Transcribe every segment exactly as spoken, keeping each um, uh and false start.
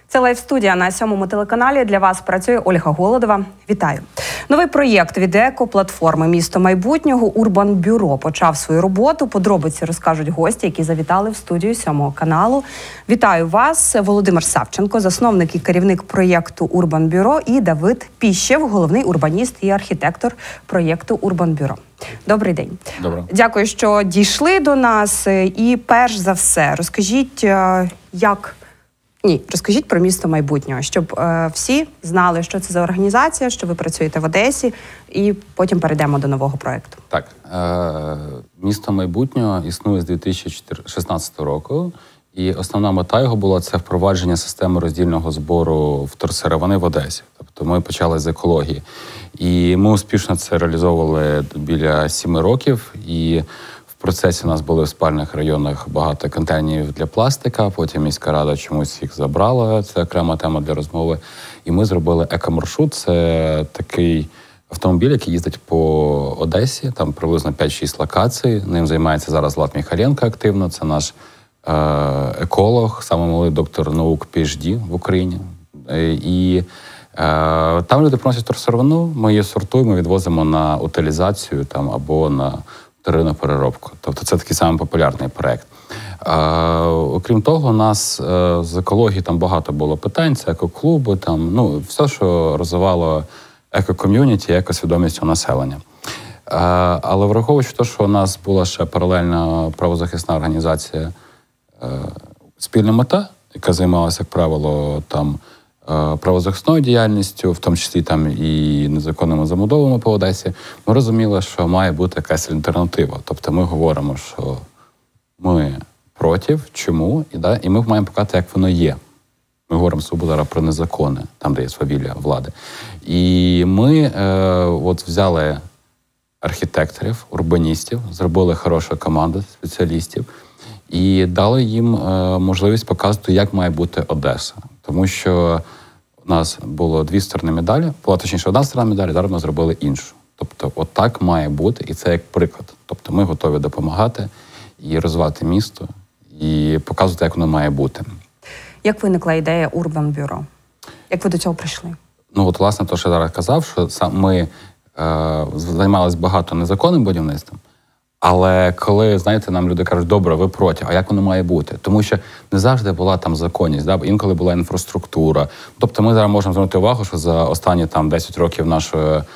Це лайв-студія на сьомому телеканалі. Для вас працює Ольга Голодова. Вітаю. Новий проєкт від еко-платформи «Місто майбутнього» Урбан Бюро почав свою роботу. Подробиці розкажуть гості, які завітали в студію сьомого каналу. Вітаю вас, Володимир Савченко, засновник і керівник проєкту Урбан Бюро, і Давид Піщев, головний урбаніст і архітектор проєкту Урбан Бюро. Добрий день. Добре. Дякую, що дійшли до нас. І перш за все, розкажіть, як... Ні, розкажіть про «Місто майбутнього», щоб е, всі знали, що це за організація, що ви працюєте в Одесі, і потім перейдемо до нового проєкту. Так, е, «Місто майбутнього» існує з дві тисячі шістнадцятого року, і основна мета його була – це впровадження системи роздільного збору вторсировини в Одесі. Тобто ми почали з екології. І ми успішно це реалізовували біля сіми років, і в процесі у нас були в спальних районах багато контейнерів для пластика, потім міська рада чомусь їх забрала, це окрема тема для розмови. І ми зробили екомаршрут, це такий автомобіль, який їздить по Одесі, там приблизно п'ять-шість локацій. Ним займається зараз Влад Міхайленко активно, це наш е- еколог, самий молодий доктор наук пі ейч ді в Україні. І е- там люди приносять вторсировину, ми її сортуємо, відвозимо на утилізацію там, або на вторинну переробку. Тобто це такий самий популярний проєкт. Е, окрім того, у нас е, з екології там багато було питань, це екоклуби, там, ну, все, що розвивало еко-ком'юніті, екосвідомість у населення. Е, але враховуючи те, що у нас була ще паралельна правозахисна організація е, «Спільна мета», яка займалася, як правило, там, правозахисною діяльністю, в тому числі там і незаконними забудовами по Одесі, ми розуміли, що має бути якась альтернатива. Тобто ми говоримо, що ми проти, чому, і, да, і ми маємо показати, як воно є. Ми говоримо зараз про незаконне, там, де є свавілля влади. І ми е, от взяли архітекторів, урбаністів, зробили хорошу команду спеціалістів і дали їм е, можливість показати, як має бути Одеса. Тому що у нас було дві сторони медалі, була точніше одна сторона медалі, зараз ми зробили іншу. Тобто от так має бути, і це як приклад. Тобто ми готові допомагати і розвивати місто, і показувати, як воно має бути. Як виникла ідея Урбан Бюро? Як ви до цього прийшли? Ну от, власне, те, що я зараз казав, що сам ми е, займалися багато незаконним будівництвом, але коли, знаєте, нам люди кажуть, добре, ви проти, а як воно має бути? Тому що не завжди була там законність, да? Інколи була інфраструктура. Тобто ми зараз можемо звернути увагу, що за останні там десять років нашої е,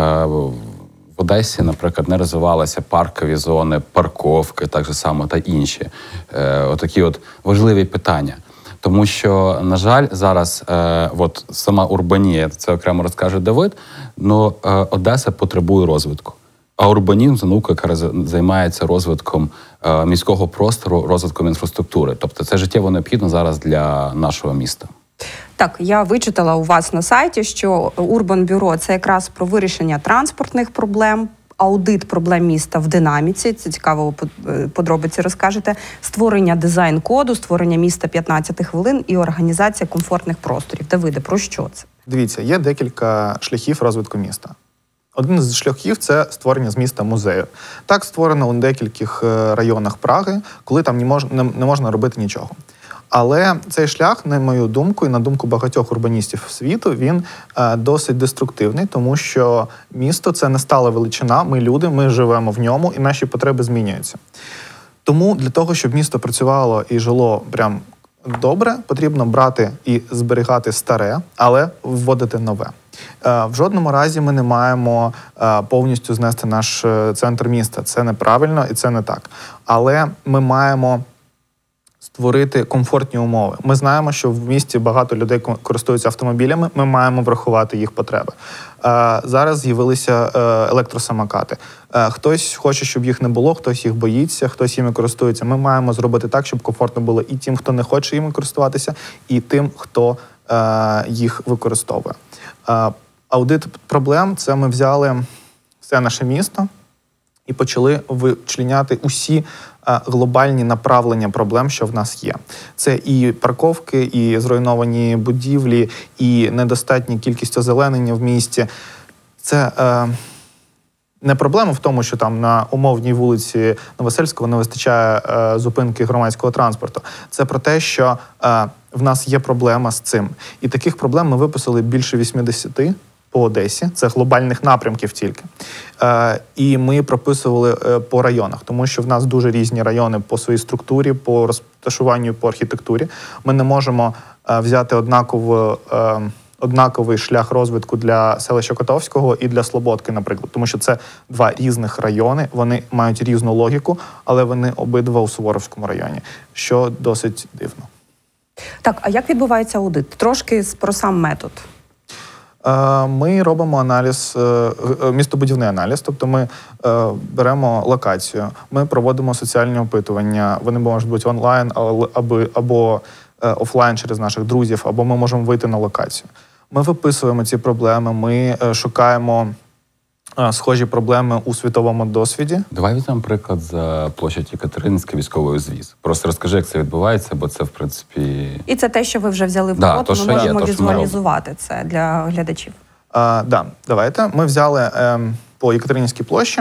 в Одесі, наприклад, не розвивалися паркові зони, парковки, так же само, та інші. Е, отакі от важливі питання. Тому що, на жаль, зараз е, от сама урбанія, це окремо розкаже Давид, але е, Одеса потребує розвитку. А урбанізм – це наука, яка займається розвитком е, міського простору, розвитком інфраструктури. Тобто це життєво необхідно зараз для нашого міста. Так, я вичитала у вас на сайті, що Урбан Бюро – це якраз про вирішення транспортних проблем, аудит проблем міста в динаміці, це цікаво, подробиці розкажете, створення дизайн-коду, створення міста п'ятнадцяти хвилин і організація комфортних просторів. Давиде, про що це? Дивіться, є декілька шляхів розвитку міста. Один з шляхів – це створення з міста музею. Так створено у декількох районах Праги, коли там не можна, не можна робити нічого. Але цей шлях, на мою думку, і на думку багатьох урбаністів світу, він е, досить деструктивний, тому що місто – це не стала величина, ми люди, ми живемо в ньому, і наші потреби змінюються. Тому для того, щоб місто працювало і жило прям добре, потрібно брати і зберігати старе, але вводити нове. В жодному разі ми не маємо повністю знести наш центр міста. Це неправильно і це не так. Але ми маємо створити комфортні умови. Ми знаємо, що в місті багато людей користуються автомобілями, ми маємо врахувати їх потреби. Зараз з'явилися електросамокати. Хтось хоче, щоб їх не було, хтось їх боїться, хтось їми користується. Ми маємо зробити так, щоб комфортно було і тим, хто не хоче їми користуватися, і тим, хто їх використовує. Аудит проблем – це ми взяли все наше місто і почали вичленяти усі глобальні направлення проблем, що в нас є. Це і парковки, і зруйновані будівлі, і недостатня кількість озеленення в місті. Це е, Не проблема в тому, що там на умовній вулиці Новосельського не вистачає е, зупинки громадського транспорту. Це про те, що е, в нас є проблема з цим. І таких проблем ми виписали більше вісімдесят по Одесі. Це глобальних напрямків тільки. Е, і ми прописували е, по районах, тому що в нас дуже різні райони по своїй структурі, по розташуванню, по архітектурі. Ми не можемо е, взяти однаково... Е, однаковий шлях розвитку для селища Котовського і для Слободки, наприклад. Тому що це два різних райони, вони мають різну логіку, але вони обидва у Суворовському районі, що досить дивно. Так, а як відбувається аудит? Трошки про сам метод. Ми робимо аналіз, містобудівний аналіз, тобто ми беремо локацію, ми проводимо соціальні опитування, вони можуть бути онлайн або офлайн через наших друзів, або ми можемо вийти на локацію. Ми виписуємо ці проблеми, ми шукаємо схожі проблеми у світовому досвіді. Давай візьмемо приклад за площадь Екатерининська, військовий узвіз. Просто розкажи, як це відбувається, бо це, в принципі... І це те, що ви вже взяли в да, роботу, то, ми можемо є, то, візуалізувати це для глядачів. Так, да, давайте. Ми взяли е, по Екатерининській площі.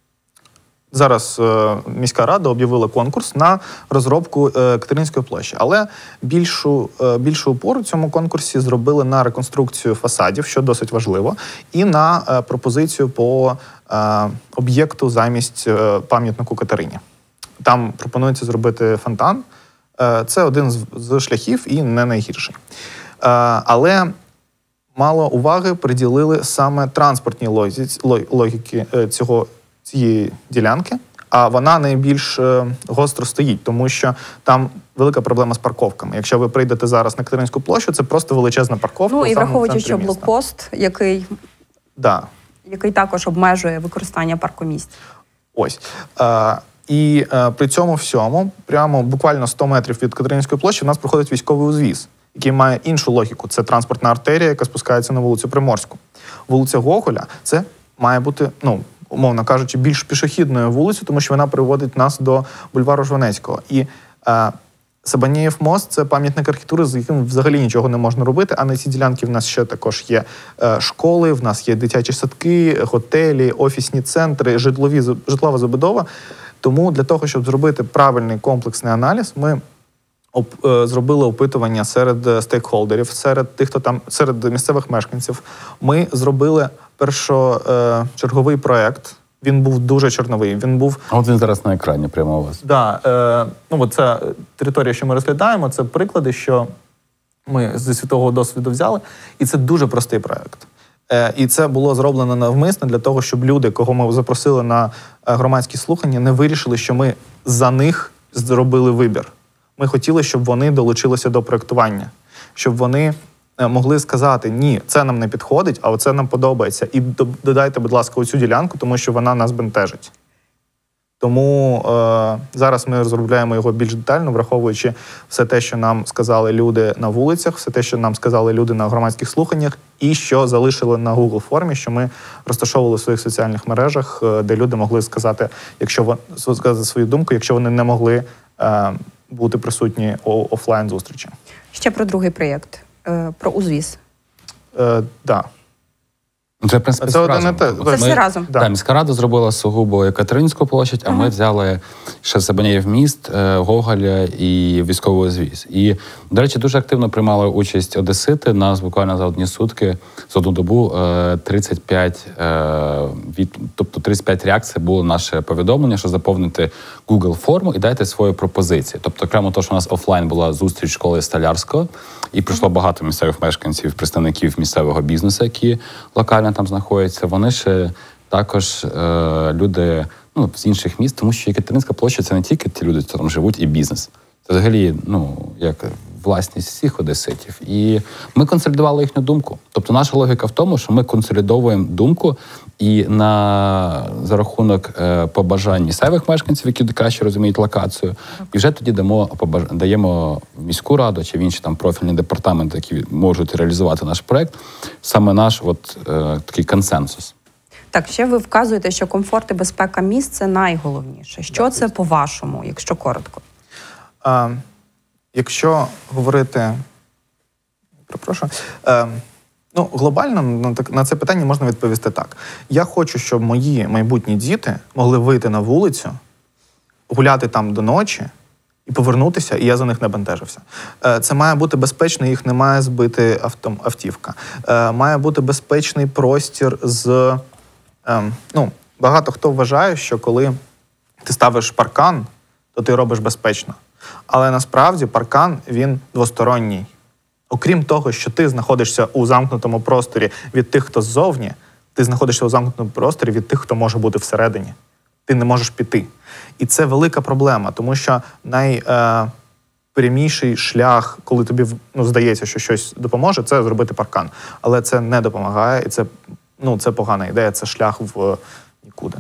Зараз е, міська рада об'явила конкурс на розробку е, Катерининської площі, але більшу, е, більшу упору в цьому конкурсі зробили на реконструкцію фасадів, що досить важливо, і на е, пропозицію по е, об'єкту замість е, пам'ятнику Катерині. Там пропонується зробити фонтан. Е, це один з, з шляхів і не найгірший. Е, але мало уваги приділили саме транспортній логіці, логіки е, цього цієї ділянки, а вона найбільш е, гостро стоїть, тому що там велика проблема з парковками. Якщо ви прийдете зараз на Катерининську площу, це просто величезна парковка. Ну і враховуючи, що блокпост, який, да. який також обмежує використання паркомісць. Ось. Е, і е, при цьому всьому, прямо буквально сто метрів від Катерининської площі, в нас проходить військовий узвіз, який має іншу логіку. Це транспортна артерія, яка спускається на вулицю Приморську. Вулиця Гоголя – це має бути, ну, умовно кажучи, більш пішохідною вулицею, тому що вона приводить нас до бульвару Жванецького. І е, Сабанієв мост – це пам'ятник архітектури, з яким взагалі нічого не можна робити, а на цій ділянці в нас ще також є е, школи, в нас є дитячі садки, готелі, офісні центри, житлові, житлова забудова. Тому для того, щоб зробити правильний комплексний аналіз, ми оп, е, зробили опитування серед стейкхолдерів, серед тих, хто там, серед місцевих мешканців. Ми зробили першочерговий проєкт. Він був дуже чорновий. Він був... А от він зараз на екрані прямо у вас. Да, е, ну, от ця територія, що ми розглядаємо, це приклади, що ми зі світового досвіду взяли. І це дуже простий проєкт. Е, і це було зроблено навмисно для того, щоб люди, кого ми запросили на громадські слухання, не вирішили, що ми за них зробили вибір. Ми хотіли, щоб вони долучилися до проєктування, щоб вони могли сказати, ні, це нам не підходить, а оце нам подобається. І додайте, будь ласка, оцю ділянку, тому що вона нас бентежить. Тому е, зараз ми розробляємо його більш детально, враховуючи все те, що нам сказали люди на вулицях, все те, що нам сказали люди на громадських слуханнях, і що залишили на Google формі, що ми розташовували в своїх соціальних мережах, де люди могли сказати, якщо вони, сказати свою думку, якщо вони не могли е, бути присутні у офлайн-зустрічі. Ще про другий проєкт. Про узвіз. Так. Е, да. Це, в принципі, це разом. те, це всі разом. Да. Да, міська рада зробила сугубо Екатерининську площадь, а uh-huh. ми взяли ще Сабанієв міст, Гоголя і військовий узвіз. І, до речі, дуже активно приймали участь одесити. Нас буквально за одні сутки, за одну добу тридцять п'ять, від, тобто тридцять п'ять реакцій було наше повідомлення, що заповнити Google форму і дайте свої пропозиції. Тобто, окремо того, що у нас офлайн була зустріч школи Столярського, і прийшло uh-huh. багато місцевих мешканців, представників місцевого бізнесу, які локально там знаходяться, вони ще також е, люди ну, з інших міст, тому що Екатерининська площа – це не тільки ті люди, хто там живуть, і бізнес. Це взагалі, ну, як власність всіх одеситів. І ми консолідували їхню думку. Тобто наша логіка в тому, що ми консолідовуємо думку і на, за рахунок е, побажань місцевих мешканців, які краще розуміють локацію, і вже тоді дамо, побаж... даємо в міську раду чи в інші там профільні департаменти, які можуть реалізувати наш проект, саме наш от, е, такий консенсус. Так, ще ви вказуєте, що комфорт і безпека міст – це найголовніше. Що так, це по-вашому, якщо коротко? А, якщо говорити, перепрошую, а, Ну, глобально на, так, на це питання можна відповісти так. Я хочу, щоб мої майбутні діти могли вийти на вулицю, гуляти там до ночі і повернутися, і я за них не бентежився. Це має бути безпечно, їх не має збити авто, автівка. Має бути безпечний простір з... Ну, багато хто вважає, що коли ти ставиш паркан, то ти робиш безпечно. Але насправді паркан, він двосторонній. Окрім того, що ти знаходишся у замкнутому просторі від тих, хто ззовні, ти знаходишся у замкнутому просторі від тих, хто може бути всередині. Ти не можеш піти. І це велика проблема, тому що найпряміший е, шлях, коли тобі ну, здається, що щось допоможе, це зробити паркан. Але це не допомагає, і це, ну, це погана ідея, це шлях в нікуди.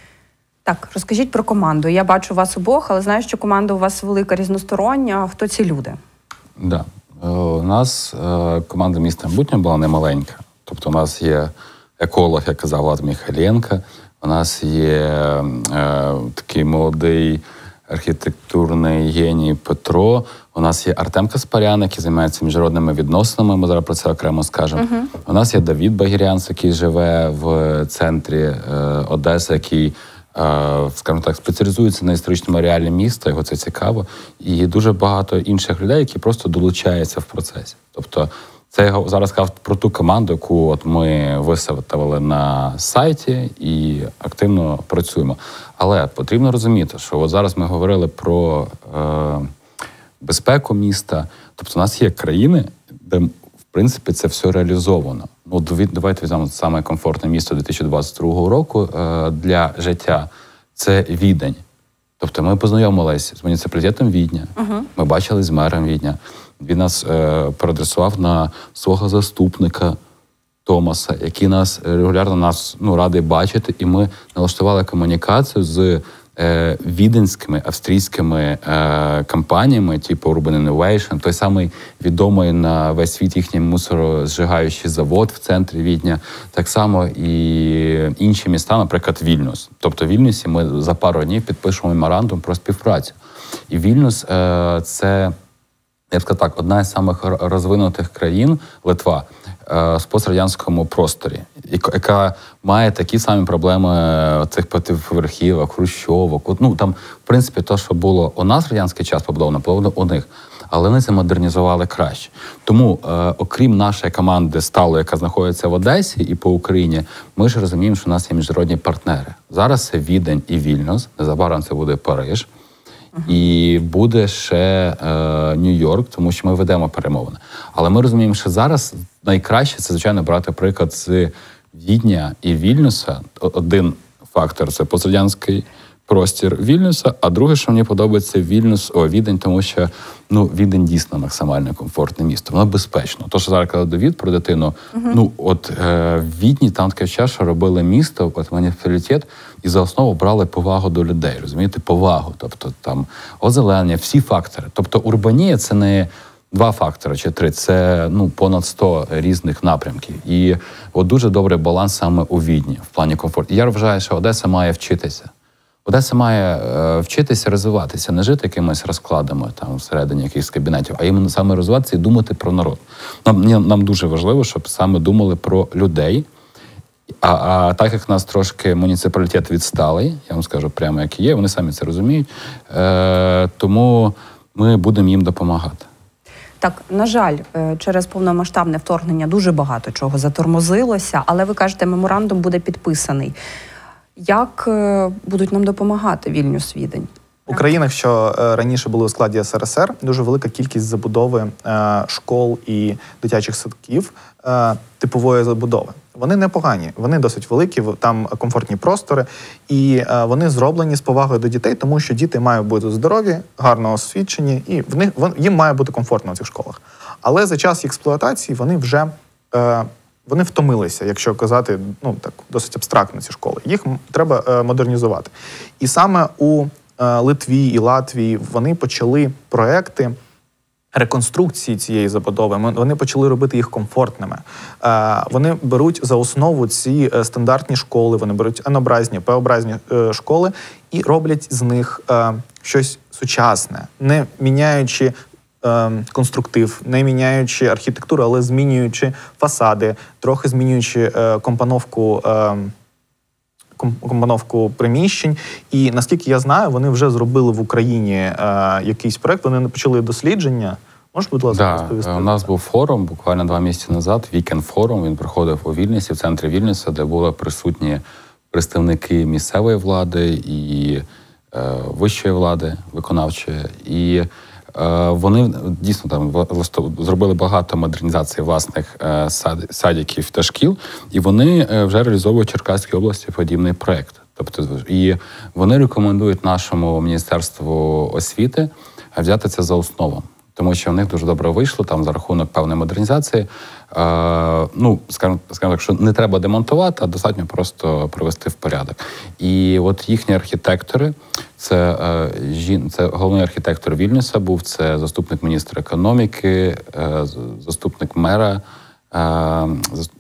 Так, розкажіть про команду. Я бачу вас обох, але знаю, що команда у вас велика, різностороння. Хто ці люди? Да. У нас команда «Місто майбутнього» була немаленька. Тобто у нас є еколог, як казав Влад Михайленко, у нас є е, такий молодий архітектурний геній Петро, у нас є Артем Каспарян, який займається міжнародними відносинами, ми зараз про це окремо скажемо. Uh-huh. У нас є Давід Багірянц, який живе в центрі е, Одеси, який скажімо так, спеціалізується на історичному реалі міста, його це цікаво, і дуже багато інших людей, які просто долучаються в процесі. Тобто це я зараз сказав про ту команду, яку от ми виставили на сайті і активно працюємо. Але потрібно розуміти, що от зараз ми говорили про е, безпеку міста. Тобто у нас є країни, де в принципі це все реалізовано. Ну, давайте візьмемо саме комфортне місто дві тисячі двадцять другого року е, для життя. Це Відень. Тобто ми познайомились з муніципалітетом Відня, uh-huh. ми бачились з мером Відня. Він нас е, переадресував на свого заступника Томаса, який нас регулярно нас ну, радий бачити, і ми налаштували комунікацію з е, віденськими, австрійськими е, компаніями, типу Urban Innovation, той самий відомий на весь світ їхній мусорозжигаючий завод в центрі Відня, так само і інші міста, наприклад, Вільнюс. Тобто в Вільнюсі ми за пару днів підпишемо меморандум про співпрацю. І Вільнюс е, – це, я б сказав так, одна із самих розвинутих країн, Литва, в пострадянському просторі, яка має такі самі проблеми цих п'ятиповерхівок, хрущовок. Ну, там, в принципі, те, що було у нас в радянський час побудовано, побудовано у них. Але вони це модернізували краще. Тому, е, окрім нашої команди сталої, яка знаходиться в Одесі і по Україні, ми ж розуміємо, що у нас є міжнародні партнери. Зараз це Відень і Вільнюс, незабаром це буде Париж. І буде ще е, Нью-Йорк, тому що ми ведемо перемовини. Але ми розуміємо, що зараз найкраще це, звичайно, брати приклад з Відня і Вільнюса. Один фактор – це пострадянський простір Вільнюса, а друге, що мені подобається, Вільнюс, о, Відень, тому що ну, Відень дійсно максимально комфортне місто. Воно безпечно. То, що зараз казав Давід про дитину, uh-huh. ну, от е, в Відні там таке час, що робили місто, от муніципалітет, і за основу брали повагу до людей, розумієте, повагу. Тобто там озеленення, всі фактори. Тобто урбанія – це не два фактори чи три, це ну, понад сто різних напрямків. І от дуже добрий баланс саме у Відні в плані комфорту. І я вважаю, що Одеса має вчитися. Одеса має е, вчитися розвиватися, не жити якимись розкладами там всередині якихось кабінетів, а іменно саме розвиватися і думати про народ. Нам, нам дуже важливо, щоб саме думали про людей. А, а так як нас трошки муніципалітет відсталий, я вам скажу прямо, як і є, вони самі це розуміють, е, тому ми будемо їм допомагати. Так, на жаль, через повномасштабне вторгнення дуже багато чого затормозилося, але ви кажете, меморандум буде підписаний. Як будуть нам допомагати Вільнюс, Відень? У країнах, що раніше були у складі ес ер ес ер, дуже велика кількість забудови школ і дитячих садків типової забудови. Вони непогані, вони досить великі, там комфортні простори, і вони зроблені з повагою до дітей, тому що діти мають бути здорові, гарно освічені, і в них, їм має бути комфортно в цих школах. Але за час експлуатації вони вже вони втомилися, якщо казати, ну так досить абстрактно ці школи. Їх треба е, модернізувати. І саме у е, Литві і Латвії вони почали проекти реконструкції цієї забудови. Вони почали робити їх комфортними. Е, вони беруть за основу ці е, стандартні школи, вони беруть Н-образні, П-образні е, школи і роблять з них е, щось сучасне, не міняючи е, конструктив, не міняючи архітектуру, але змінюючи фасади, трохи змінюючи е, компоновку, е, компоновку приміщень. І наскільки я знаю, вони вже зробили в Україні е, якийсь проект, вони почали дослідження. Можеш, будь ласка, да, розповісти? У нас був форум буквально два місяці назад, вікенд-форум, він проходив у Вільнюсі, в центрі Вільнюса, де були присутні представники місцевої влади і е, вищої влади, виконавчої. І е, вони дійсно там власто, зробили багато модернізації власних е, сад, садиків та шкіл, і вони е, вже реалізовують в Черкаській області подібний проєкт. Тобто, і вони рекомендують нашому Міністерству освіти взяти це за основу. Тому що в них дуже добре вийшло, там за рахунок певної модернізації. Е, ну, скажімо, скажімо так, що не треба демонтувати, а достатньо просто привести в порядок. І от їхні архітектори, це, е, жін, це головний архітектор Вільнюса був, це заступник міністра економіки, е, заступник мера, е,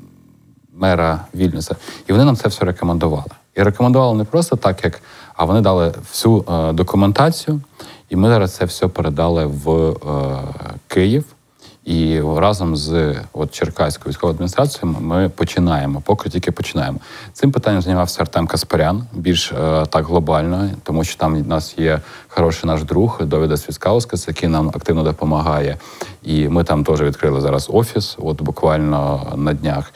мера Вільнюса. І вони нам це все рекомендували. І рекомендували не просто так, як, а вони дали всю е, документацію. І ми зараз це все передали в е, Київ. І разом з от, Черкаською військовою адміністрацією ми починаємо, поки тільки починаємо. Цим питанням займався Артем Каспарян, більш е, так глобально, тому що там у нас є хороший наш друг Довідас Віскаускас, який нам активно допомагає. І ми там теж відкрили зараз офіс, от буквально на днях.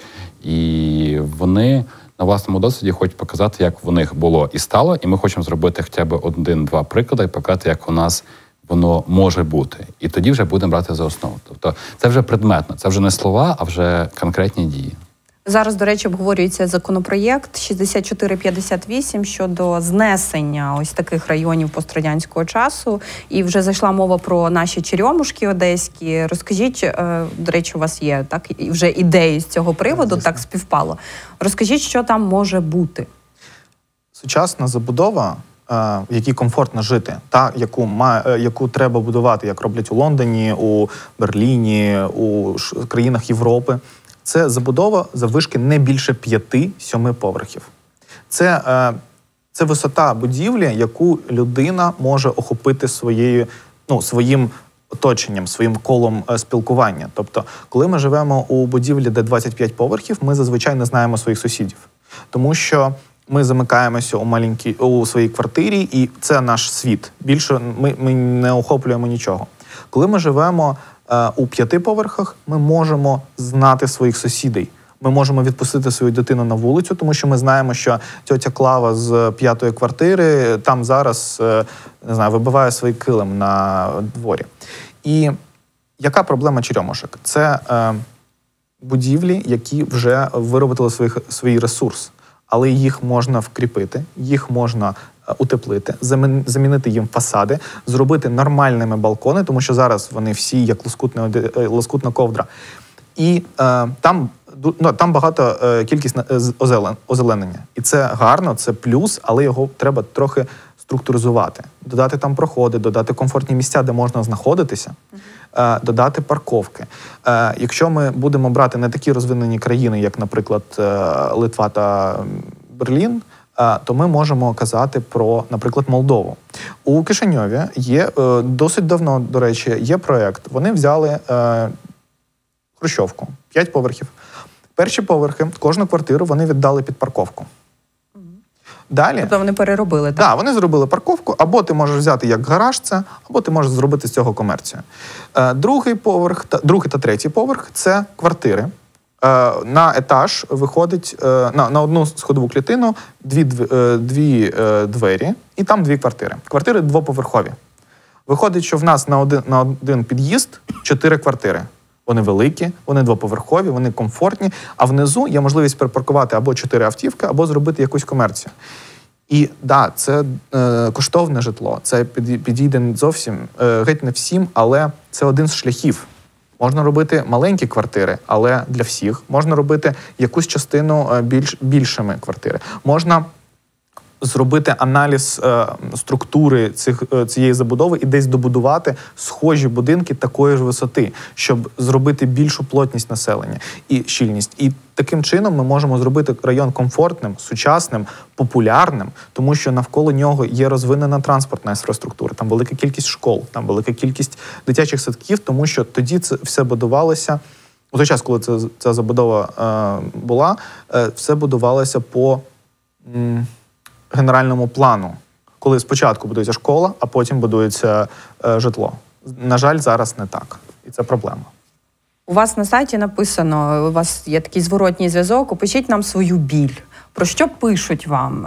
І вони на власному досвіді хочуть показати, як в них було і стало, і ми хочемо зробити хоча б один-два приклади і показати, як у нас воно може бути. І тоді вже будемо брати за основу. Тобто це вже предметно, це вже не слова, а вже конкретні дії. Зараз, до речі, обговорюється законопроєкт шістдесят чотири п'ятдесят вісім щодо знесення ось таких районів пострадянського часу. І вже зайшла мова про наші черемушки одеські. Розкажіть, до речі, у вас є так вже ідеї з цього приводу, так, так співпало. Розкажіть, що там може бути? Сучасна забудова, в якій комфортно жити, та, яку, має, яку треба будувати, як роблять у Лондоні, у Берліні, у країнах Європи, це забудова заввишки не більше п'яти-сьоми поверхів. Це, це висота будівлі, яку людина може охопити своєю, ну, своїм оточенням, своїм колом спілкування. Тобто, коли ми живемо у будівлі, де двадцять п'ять поверхів, ми зазвичай не знаємо своїх сусідів. Тому що ми замикаємося у маленькій, у своїй квартирі, і це наш світ. Більше ми, ми не охоплюємо нічого. Коли ми живемо е, у п'яти поверхах, ми можемо знати своїх сусідей. Ми можемо відпустити свою дитину на вулицю, тому що ми знаємо, що тьотя Клава з п'ятої квартири там зараз, е, не знаю, вибиває свій килим на дворі. І яка проблема черемушок? Це е, будівлі, які вже виробили своїх, свій ресурс. Але їх можна вкріпити, їх можна утеплити, замінити їм фасади, зробити нормальними балкони, тому що зараз вони всі як лоскутна, лоскутна ковдра. І е, там, ну, там багато е, кількість озелен, озеленення. І це гарно, це плюс, але його треба трохи структуризувати. Додати там проходи, додати комфортні місця, де можна знаходитися, е, додати парковки. Е, якщо ми будемо брати не такі розвинені країни, як, наприклад, е, Литва та Берлін, е, то ми можемо казати про, наприклад, Молдову. У Кишиньові є, е, досить давно, до речі, є проєкт. Вони взяли е, хрущовку, п'ять поверхів. Перші поверхи, кожну квартиру вони віддали під парковку. Далі, тобто вони переробили, так? Так, да, вони зробили парковку, або ти можеш взяти як гараж це, або ти можеш зробити з цього комерцію. Е, другий поверх, та, другий та третій поверх – це квартири. Е, на етаж виходить, е, на, на одну сходову клітину дві, е, дві е, двері, і там дві квартири. Квартири двоповерхові. Виходить, що в нас на один, на один під'їзд чотири квартири. Вони великі, вони двоповерхові, вони комфортні, а внизу є можливість припаркувати або чотири автівки, або зробити якусь комерцію. І, так, да, це е, коштовне житло, це підійде зовсім, е, геть не всім, але це один з шляхів. Можна робити маленькі квартири, але для всіх. Можна робити якусь частину більш, більшими квартири. Можна зробити аналіз е, структури цих, е, цієї забудови і десь добудувати схожі будинки такої ж висоти, щоб зробити більшу плотність населення і щільність. І таким чином ми можемо зробити район комфортним, сучасним, популярним, тому що навколо нього є розвинена транспортна інфраструктура, там велика кількість школ, там велика кількість дитячих садків, тому що тоді це все будувалося, у той час, коли це, ця забудова е, була, е, все будувалося по м, генеральному плану, коли спочатку будується школа, а потім будується е, житло. На жаль, зараз не так. І це проблема. У вас на сайті написано, у вас є такий зворотній зв'язок, опишіть нам свою біль. Про що пишуть вам?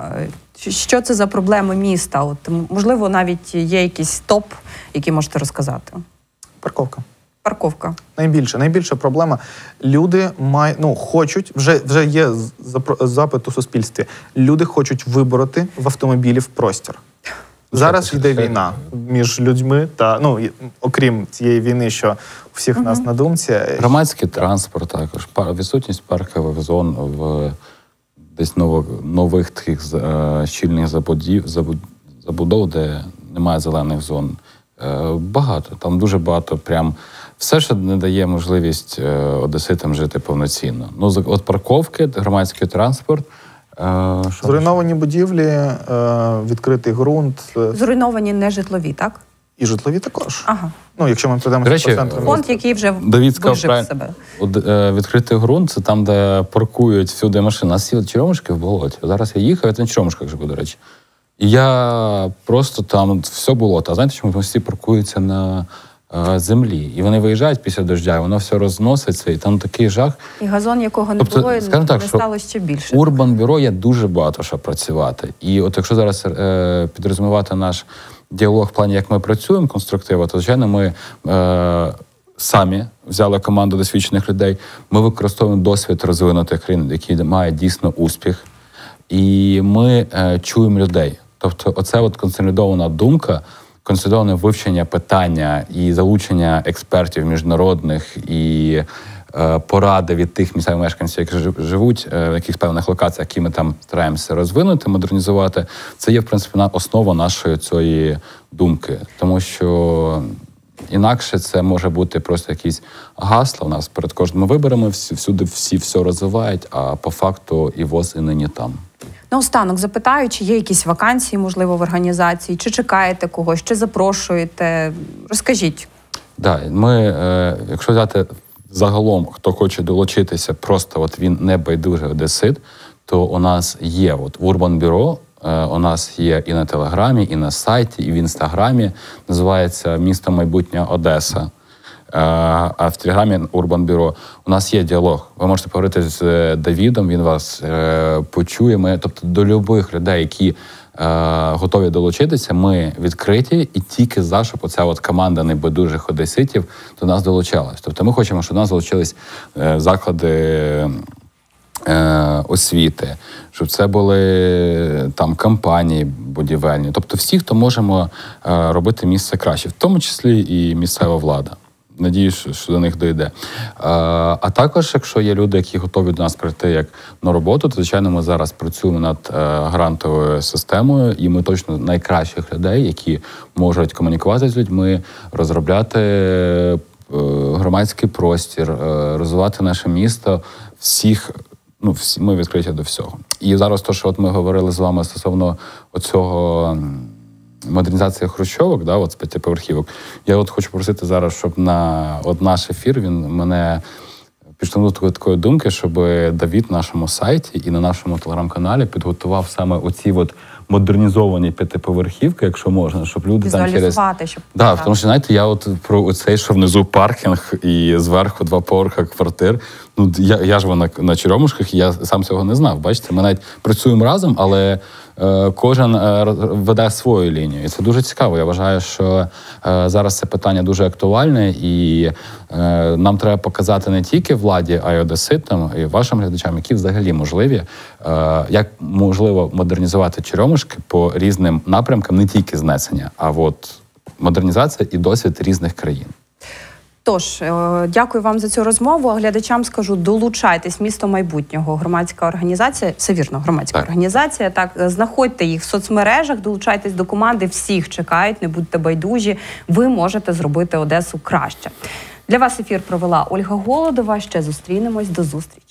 Що це за проблеми міста? От, можливо, навіть є якийсь топ, який можете розказати. Парковка. Парковка. Найбільше, найбільша проблема. Люди мають, ну, хочуть, вже, вже є запит у суспільстві, люди хочуть вибороти в автомобілів простір. Зараз йде війна між людьми та, ну, окрім цієї війни, що у всіх нас на думці. Громадський транспорт також, відсутність паркових зон в десь нових, нових таких е, щільних забудів, забуд, забудов, де немає зелених зон. Е, багато, там дуже багато прям. Все, що не дає можливість е, одеситам жити повноцінно. Ну, от парковки, громадський транспорт. Е, Зруйновані будівлі, е, відкритий ґрунт. Зруйновані не житлові, так? І житлові також. Ага. Ну, якщо ми прийдемо по центру. Фонд, який вже вижив себе. От, е, відкритий ґрунт, це там, де паркують всюди машини. У нас сіли черемушки в болоті. Зараз я їхав, я на черемушках живу, до речі. І я просто там, все болото. А знаєте, чому? Тому всі паркуються на е, землі. І вони виїжджають після дождя, і воно все розноситься, і там такий жах. І газон, якого не тобто, було, не так, стало ще більше. Урбан-бюро є дуже багато що працювати. І от якщо зараз е, підрозумівати наш діалог в плані, як ми працюємо конструктивно, то, звичайно, ми е, самі взяли команду досвідчених людей, ми використовуємо досвід розвинутих країн, які мають дійсно успіх, і ми е, чуємо людей. Тобто оце от консолідована думка, консолідоване вивчення питання і залучення експертів міжнародних і е, поради від тих місцевих мешканців, які живуть е, в якихось певних локаціях, які ми там стараємося розвинути, модернізувати, це є, в принципі, основа нашої цієї думки. Тому що інакше це може бути просто якісь гасла у нас перед кожними виборами, всі, всюди всі все розвивають, а по факту і ВОЗ і нині там. Наостанок запитаю, чи є якісь вакансії, можливо, в організації, чи чекаєте когось, чи запрошуєте? Розкажіть. Так, да, ми, е, якщо взяти загалом, хто хоче долучитися, просто от він не байдужий одесит, то у нас є от в Урбан-бюро, е, у нас є і на Телеграмі, і на сайті, і в Інстаграмі, називається «Місто майбутнє Одеса». А в Телеграмі Урбан-бюро у нас є діалог. Ви можете поговорити з Давідом, він вас е, почує. Ми, тобто до любих людей, які е, готові долучитися, ми відкриті і тільки за, щоб оця от команда небайдужих одеситів до нас долучалась. Тобто ми хочемо, щоб до нас долучились е, заклади е, освіти, щоб це були там компанії будівельні. Тобто всі, хто можемо е, робити місце краще, в тому числі і місцева влада. Надіюсь, що до них дійде. А, а також, якщо є люди, які готові до нас прийти як на роботу, то, звичайно, ми зараз працюємо над е, грантовою системою, і ми точно найкращих людей, які можуть комунікувати з людьми, розробляти е, громадський простір, е, розвивати наше місто, всіх, ну, всі, ми відкриті до всього. І зараз те, що от ми говорили з вами стосовно оцього модернізація хрущовок, да, от з п'ятиповерхівок. Я от хочу просити зараз, щоб на от наш ефір він мене підштовхнув до такої думки, щоб Давід на нашому сайті і на нашому телеграм-каналі підготував саме оці от модернізовані п'ятиповерхівки, якщо можна, щоб люди там через... щоб... Да, тому що, знаєте, я от про оцей, що внизу паркінг і зверху два поверха квартир, ну, я, я ж на, на Черемушках, і я сам цього не знав, бачите? Ми навіть працюємо разом, але е, кожен е, веде свою лінію. І це дуже цікаво. Я вважаю, що е, зараз це питання дуже актуальне, і е, нам треба показати не тільки владі, а й одеситам, і вашим глядачам, які взагалі можливі, е, як можливо модернізувати Черемушки по різним напрямкам, не тільки знесення, а от модернізація і досвід різних країн. Тож, е, дякую вам за цю розмову. Глядачам скажу, долучайтесь. Місто майбутнього, громадська організація, все вірно, громадська Так. організація. Так, знаходьте їх в соцмережах, долучайтесь до команди, всіх чекають, не будьте байдужі. Ви можете зробити Одесу краще. Для вас ефір провела Ольга Голодова. Ще зустрінемось. До зустрічі.